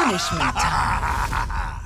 Punishment time.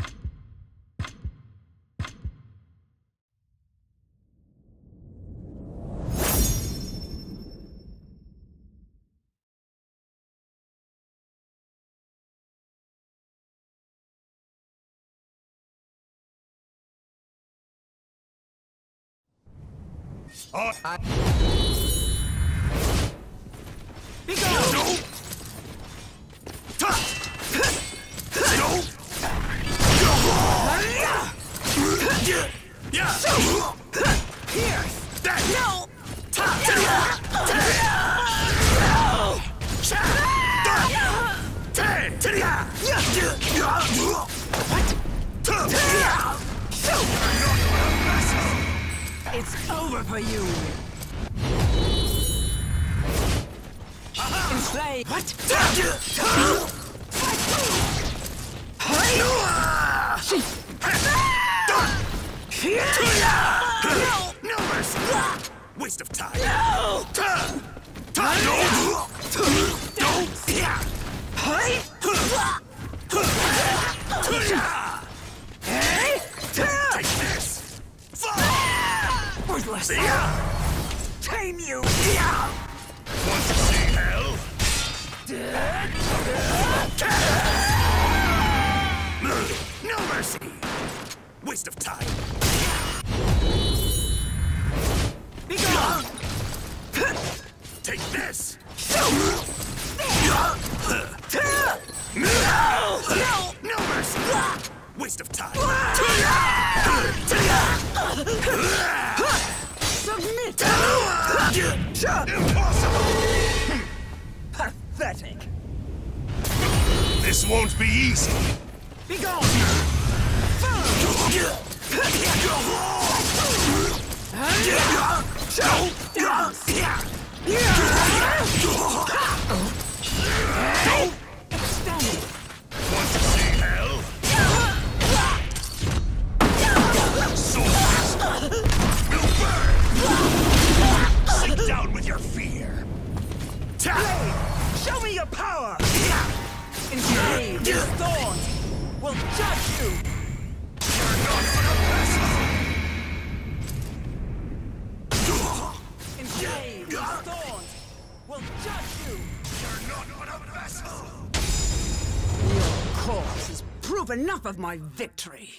Be gone! No! It's over for you! Enslave! What? No mercy! Waste of time! No! Take this! Worthless! Tame you! Want to see hell? No mercy! Waste of time! Be gone! Take this! No mercy! Waste of time! Submit! Impossible! Pathetic! This won't be easy! Be gone! Extend! Want to see hell? Souls will burn! Sit down with your fear! Blade, show me your power! Enslave these thorns will judge you! You're not gonna pass Enslave these thorns will judge you! You're not gonna pass Your cause is proof enough of my victory!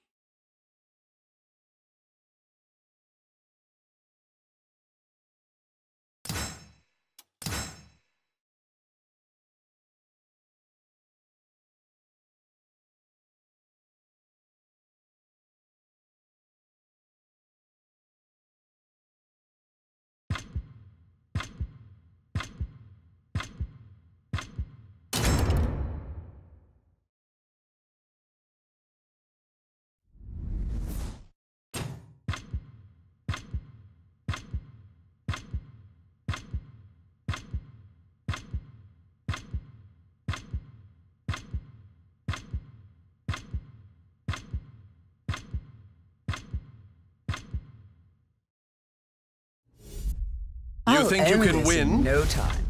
You think you can win? In no time.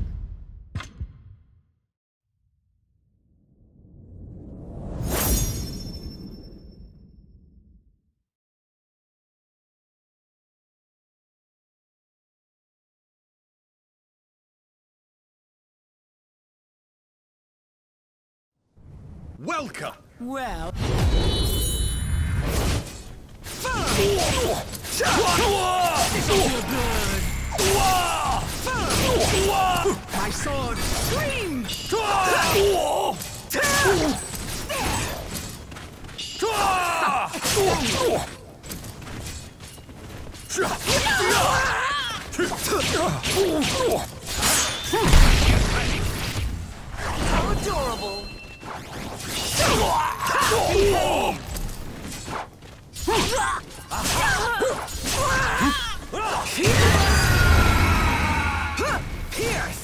Welcome! Well... My sword screams! How adorable! Pierce!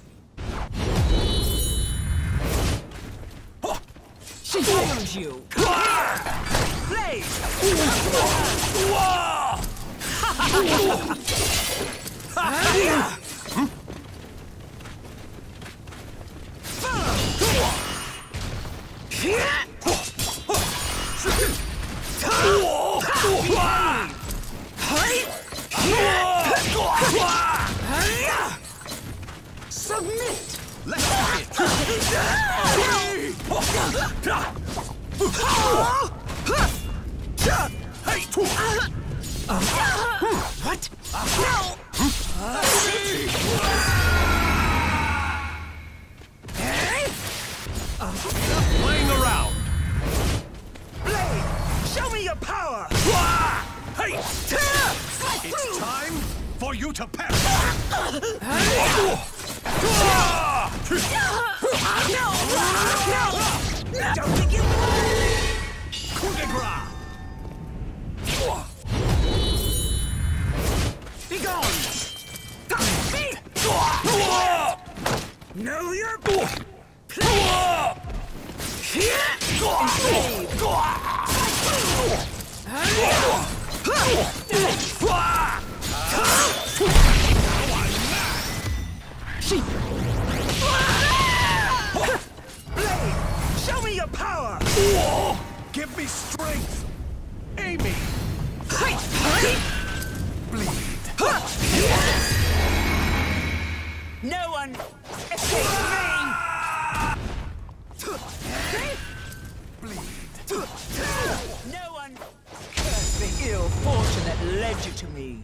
She follows you! Blade! Submit! Let's hit. What? Playing around. Blade, show me your power! Hey! It's time for you to perish. No! Don't think you... Coup de grace. Be gone! Know your... Blade, show me your power! Give me strength. Amy. Bleed. No one escapes me! Bleed. No one... Curse the ill fortune that led you to me.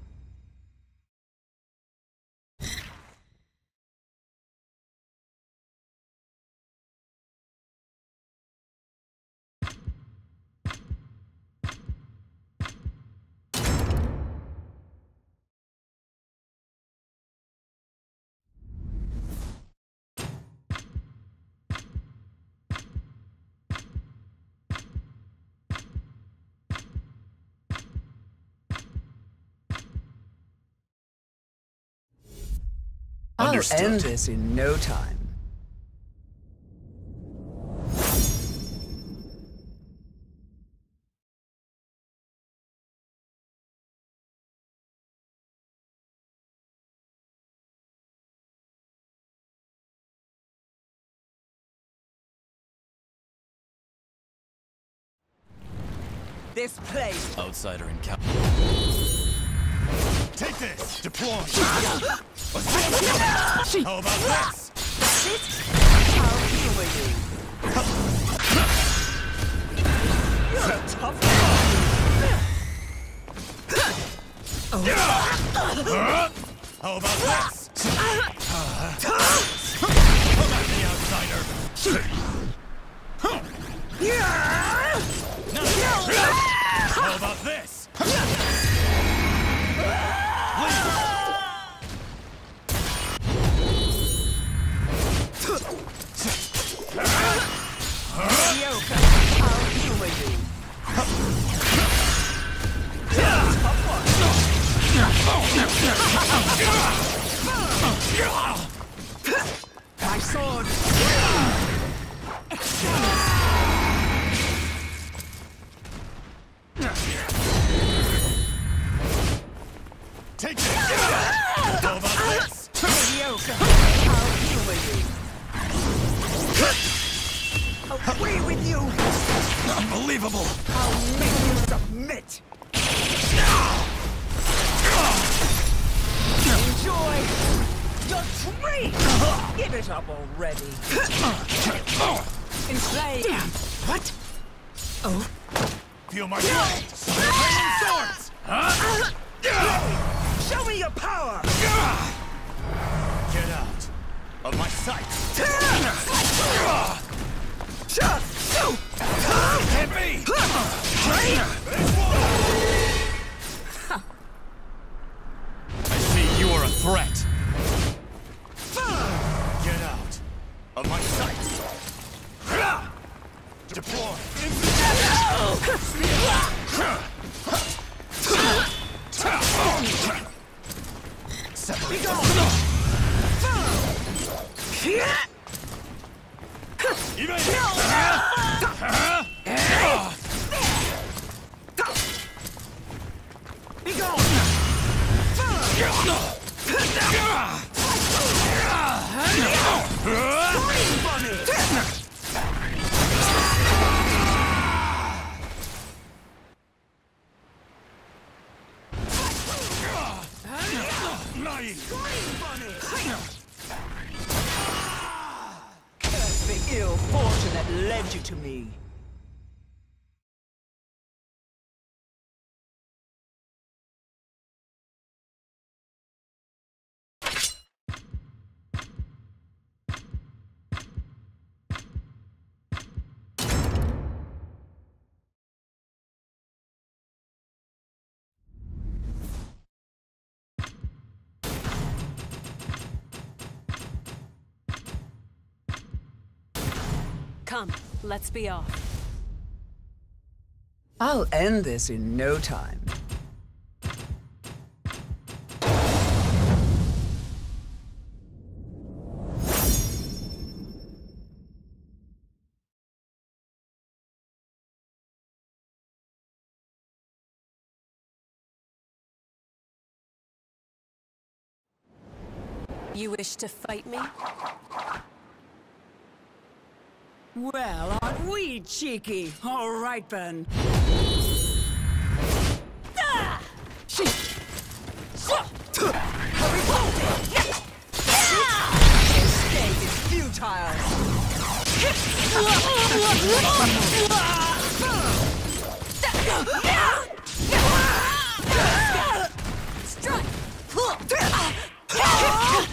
Understood. I'll end this in no time. This place... Outsider encounter. Take this. Deploy. How about this? I'll humor you. You're a tough How about this? Come at me, outsider. How about this? mediocre. I'll humor you. My sword. Take this! How about this? Mediocre. I'll humor you. Away with you! Unbelievable! I'll make you submit! Enjoy your treat! Give it up already! Enslaved! What? Oh? Feel my blade! Flaming swords! Huh? Show me your power! Get out of my sight! Hit me! I see you are a threat. Get out of my sight! Deploy! Separate! Even Be gone! to me. Come, let's be off. I'll end this in no time. You wish to fight me? Well, aren't we cheeky? All right, then. Escape is futile. Strike!